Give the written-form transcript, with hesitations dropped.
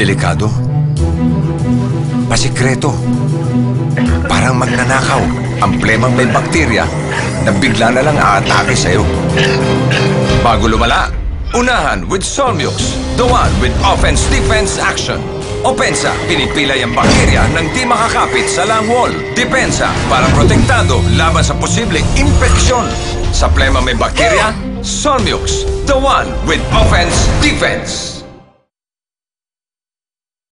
Delikado. Pasikreto. Parang magnanakaw. Ang plemang may bakterya na bigla na lang aatake sa'yo. Bago lumala, unahan with Solmux, the one with offense-defense action. Opensa, pinipilay ang bakterya nang di makakapit sa lung wall. Depensa, para protektado laban sa posibleng infeksyon. Sa plema may bakterya, Solmux, the one with offense-defense.